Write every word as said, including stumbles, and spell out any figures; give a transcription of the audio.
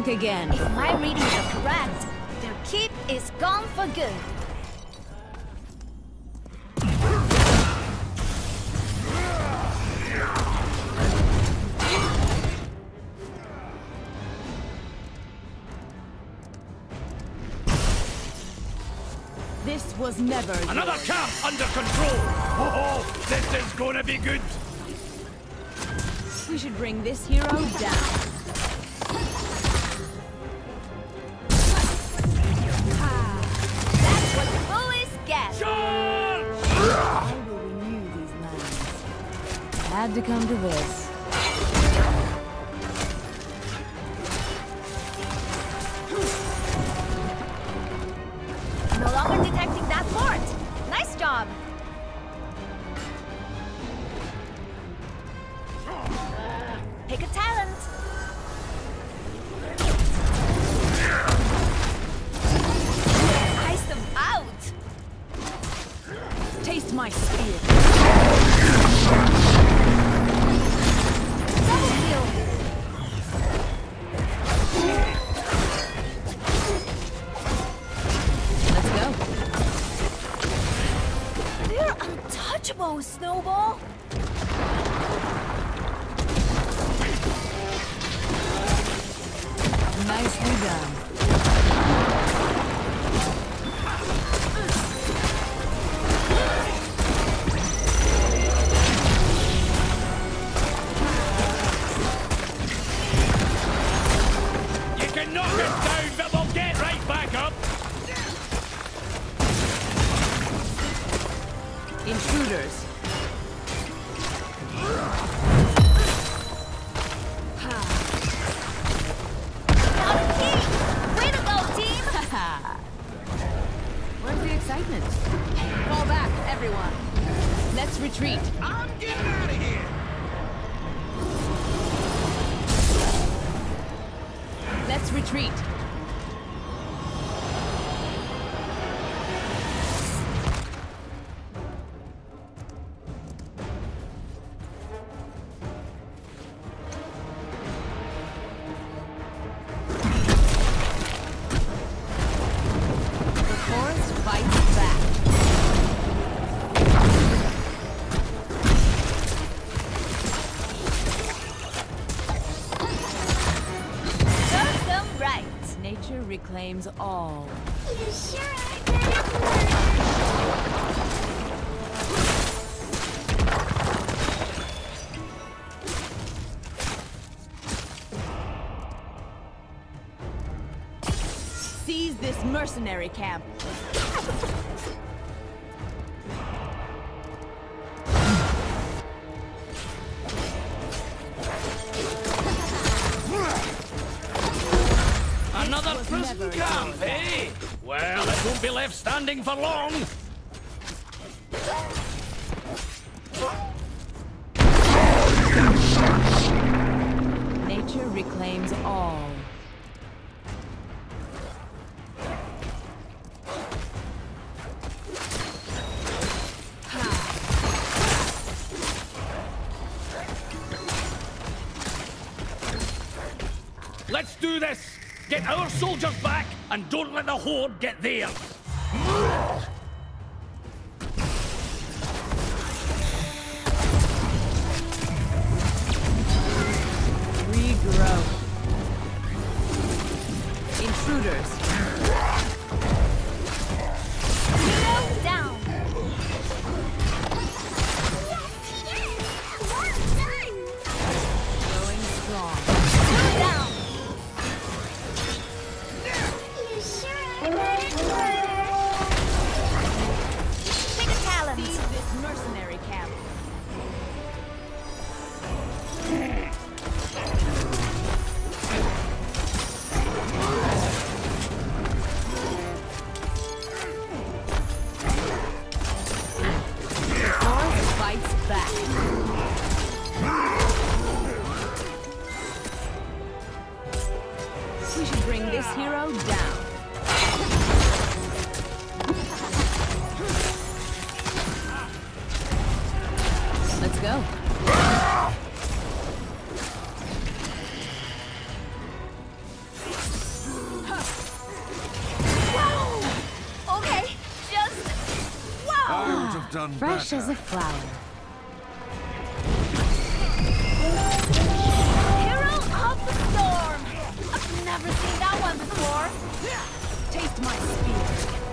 Think again. If my readings are correct, their keep is gone for good. This was never Another yours. camp under control! Oh, this is gonna be good! We should bring this hero down. That's what the bullies get. Charge! I will renew these lands. Had to come to this. No longer detecting that fort. Nice job. Pick a talent. Ice them out. Taste my spear. Double kill. Let's go. They're untouchable, Snowball. Nicely done. You can knock us down, but we'll get right back up! Intruders. Got a key. Way to go, team. Where's the excitement? Fall back, everyone. Let's retreat. I'm getting out of here! Let's retreat. The forest fights back. Serve them right. Nature reclaims all. You sure are Seize this mercenary camp. Another was prison never camp, eh? Well, it won't be left standing for long! Nature reclaims all. Let's do this! Get our soldiers back, and don't let the Horde get theirs! Regrow. Intruders. Hero down. Going strong. Two down. Pick a talent. Seize this mercenary camp. The forest fights back. We should bring this hero down. Let's go. done Fresh better. as a flower. Hero of the Storm! I've never seen that one before! Taste my spear.